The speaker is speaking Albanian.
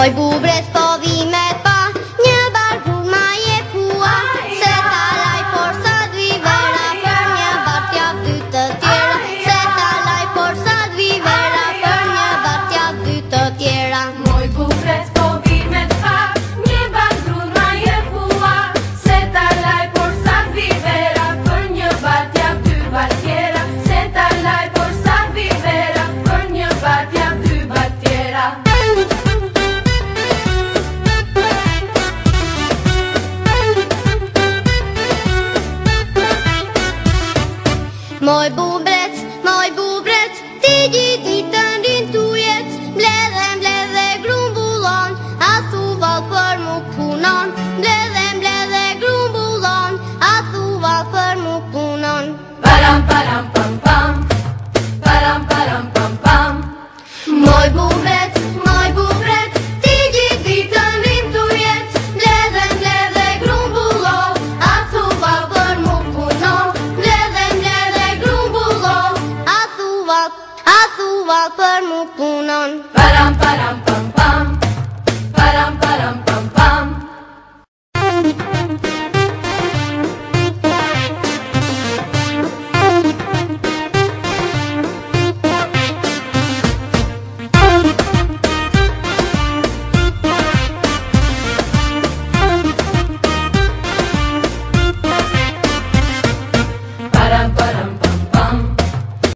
Moj bubrec povíme pa, nebarku ma je pua. Se talaj por sadvi vera, për një bartja dy të tjera. Se talaj por sadvi vera, për një bartja dy të tjera. Moj bubrec povíme pa, një barku ma je pua. Se talaj por sadvi vera, për një bartja dy bartjera. Se talaj por sadvi vera, për një bartja dy bartjera. Moj bubrec, ti